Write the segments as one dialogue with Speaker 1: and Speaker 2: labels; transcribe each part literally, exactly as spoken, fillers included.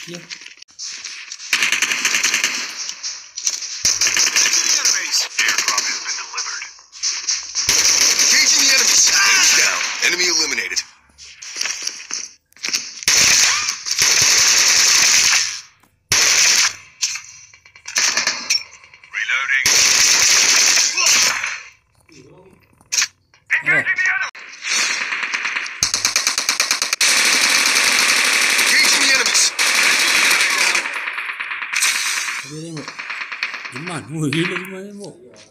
Speaker 1: Yeah.
Speaker 2: Airdrop has been delivered. Engaging the enemies. Enemies down. Enemy eliminated. Reloading. Engaging the enemy. Engaging the enemies.
Speaker 1: Tapi tengok. Iman. Woi, gila Iman tengok.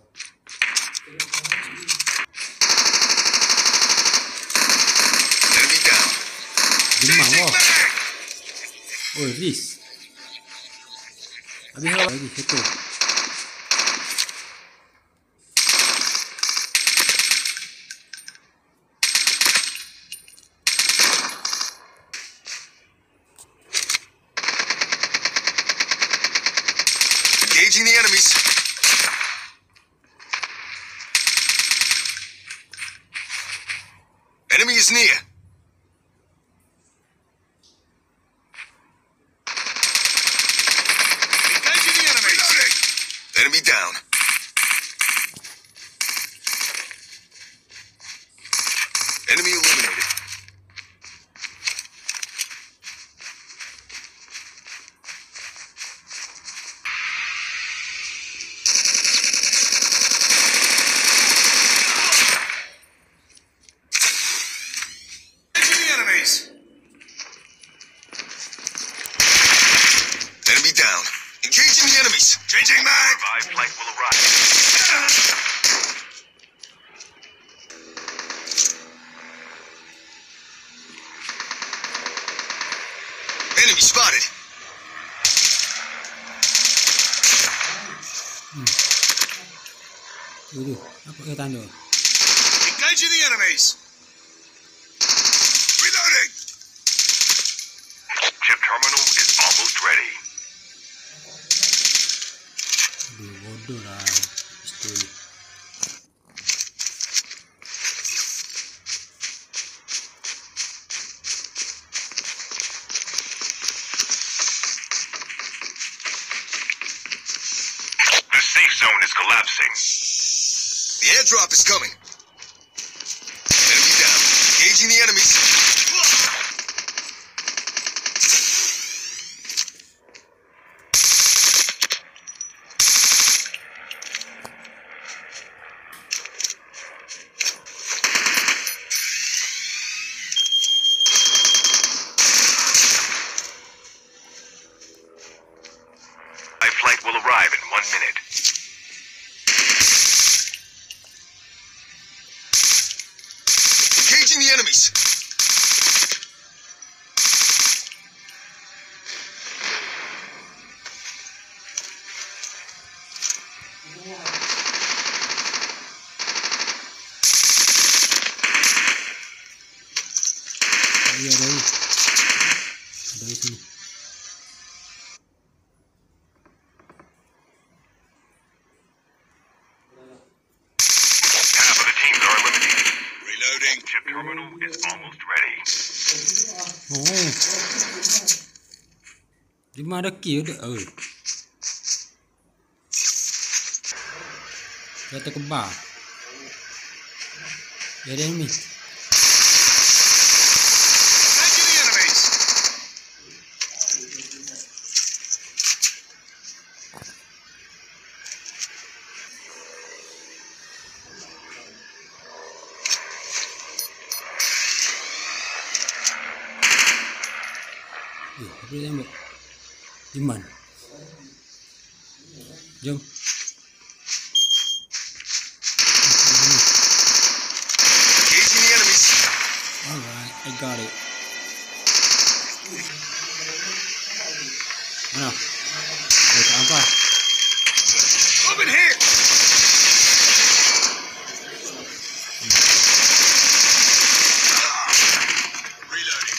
Speaker 2: Enemy down.
Speaker 1: Iman wah. Oi, Riz. Habis apa lagi? Satu.
Speaker 2: Engaging the enemies. Enemy is near. Engaging the enemies. Reloading. Enemy down. Enemy eliminated. Enemy down. Engaging the enemies. Changing mag. Revive flight will arrive. Enemy spotted.
Speaker 1: Dulu. Apa ke tanda?
Speaker 2: Engaging the enemies. Reloading. Chip terminal is almost ready.
Speaker 1: Aduh, bodoh lah. Pistol ni.
Speaker 2: The safe zone is collapsing. The airdrop is coming. Enemy down. Engaging the enemies. My flight will arrive in one minute. Engaging the enemies.
Speaker 1: Ada ada ni. Ada di sini.
Speaker 2: Half of the teams are eliminated. Reloading. Chip terminal is almost ready.
Speaker 1: Oh. Di mana kill ada? Oh. Dia terkebar. Dia ada enemy.
Speaker 2: Engaging the enemies.
Speaker 1: Eh, apa dia tembak? Iman. Jom.
Speaker 2: Engaging the enemies.
Speaker 1: Alright, I got it. Mana? Oh, tak apa.
Speaker 2: Over here. Reloading.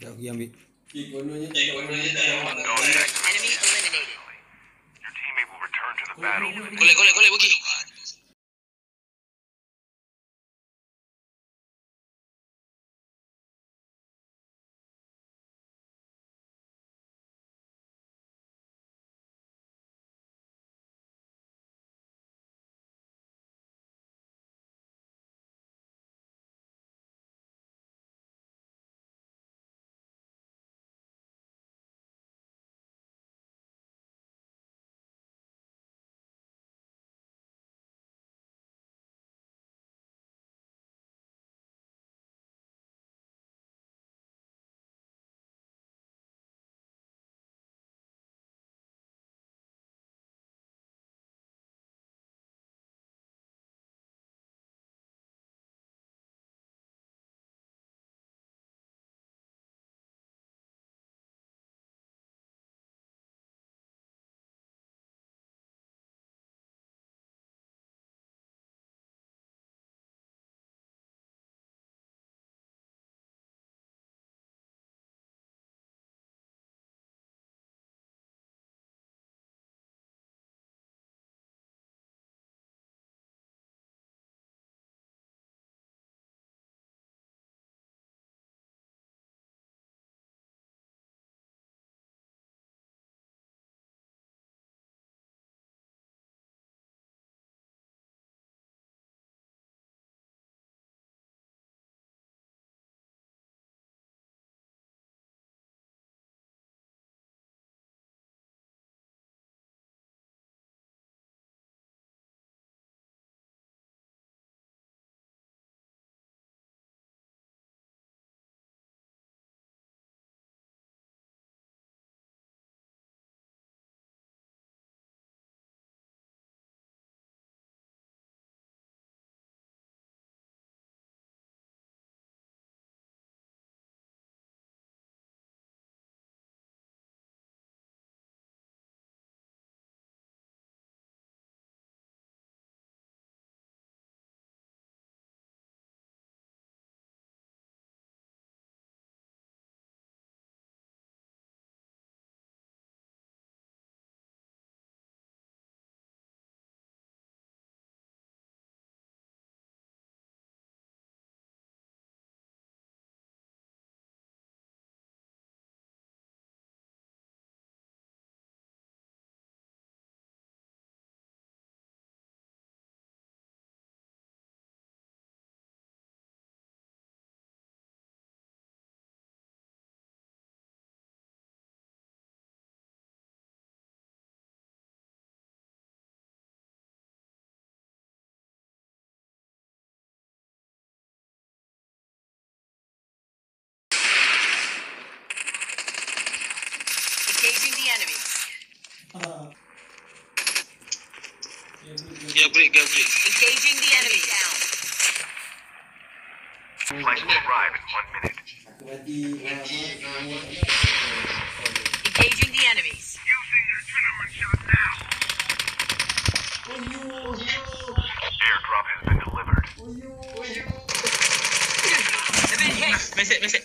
Speaker 1: Jauh pergi ambil.
Speaker 3: Enemy eliminated.
Speaker 2: Your teammate will return to the battle.
Speaker 4: Golek, golek, golek, pergi.
Speaker 3: Engaging the enemies.
Speaker 4: Dia break, dia break.
Speaker 3: Engaging the enemy. Down.
Speaker 2: Flight will arrive in one minute.
Speaker 3: Engaging the enemies.
Speaker 2: Using your adrenaline shot now. Airdrop has been delivered.
Speaker 3: I've been hit.
Speaker 4: Mesek, mesek.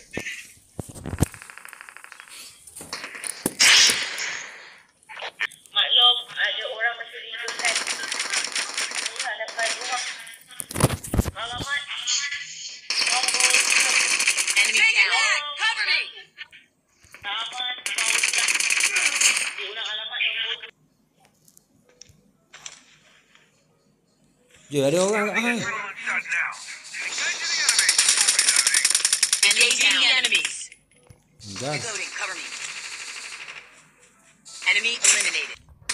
Speaker 5: Maklum, ada orang masih rindukan. Tuhan dapat rumah. Alamat. Nombor.
Speaker 3: Enemy down. Cover me.
Speaker 5: Alamat. Diulang alamat nombor.
Speaker 1: Je ada orang kat hang.
Speaker 2: Shot now.
Speaker 3: Engaging the enemies.
Speaker 1: Dah.
Speaker 3: Reloading. Cover me. Enemy eliminated.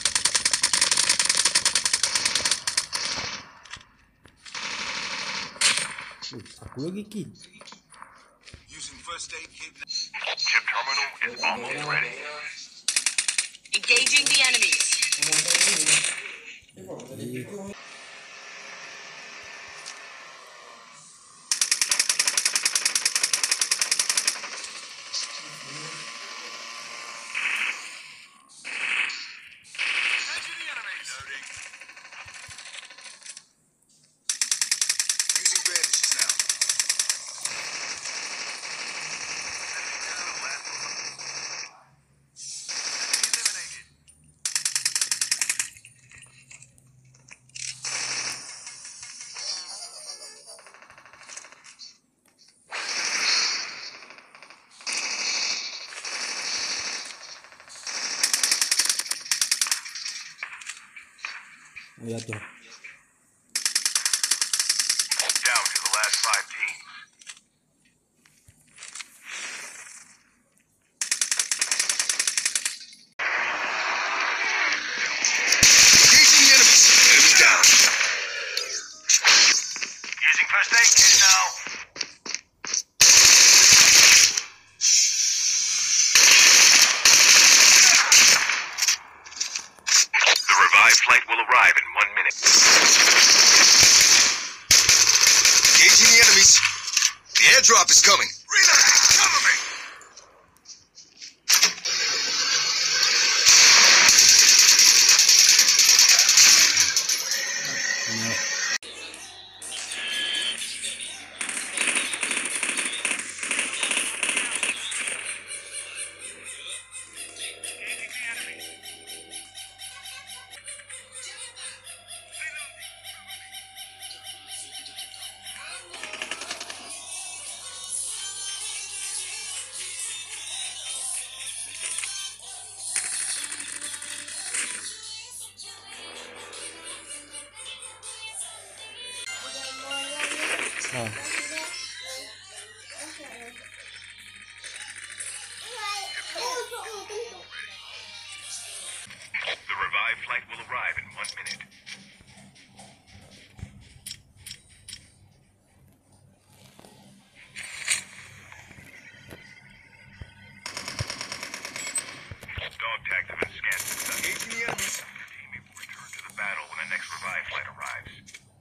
Speaker 1: Oh, aku lagi ki.
Speaker 2: Using first aid kit. Chip terminal is almost ready.
Speaker 3: Engaging the enemies.
Speaker 2: Using bandages now.
Speaker 1: Iya tuh.
Speaker 2: Down to the last five teams. Engaging the enemies. Enemy down. Using first aid kit now. The revived flight will arrive in one minute. Engaging the enemies. The airdrop is coming. Reloading. Cover me.
Speaker 1: Ini. Oh.
Speaker 2: The revived flight will arrive in one minute. Dog tags have been scanned. Engaging the enemies. Your teammate will return to the battle when the next revived flight arrives.